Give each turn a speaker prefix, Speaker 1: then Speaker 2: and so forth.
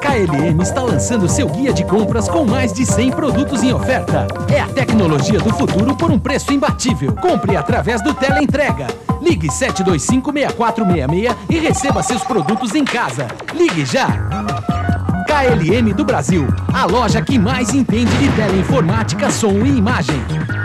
Speaker 1: KLM está lançando seu guia de compras com mais de 100 produtos em oferta. É a tecnologia do futuro por um preço imbatível. Compre através do teleentrega. Ligue 725-6466 e receba seus produtos em casa. Ligue já! KLM do Brasil, a loja que mais entende de teleinformática, som e imagem.